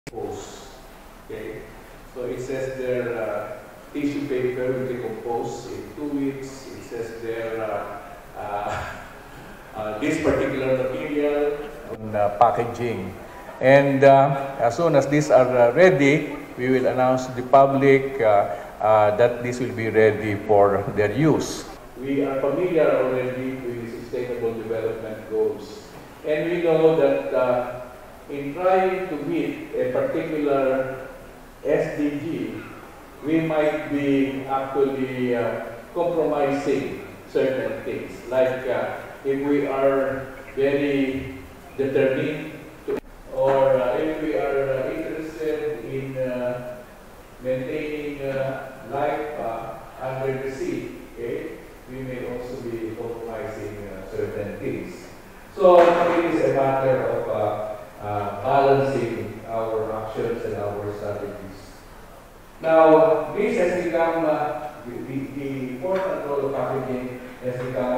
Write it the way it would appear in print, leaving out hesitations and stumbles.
decompose. Okay, so it says there tissue paper will decompose in 2 weeks. It says there this particular material on packaging. And as soon as these are ready, we will announce to the public that this will be ready for their use. We are familiar already with the Sustainable Development Goals. And we know that in trying to meet a particular SDG, we might be actually compromising certain things. Like if we are very determined to, or if we are interested in maintaining life under the sea, okay, we may also be compromising certain things. So it is a matter of balancing our actions and our strategies. Now, this has become, the important role of packaging has become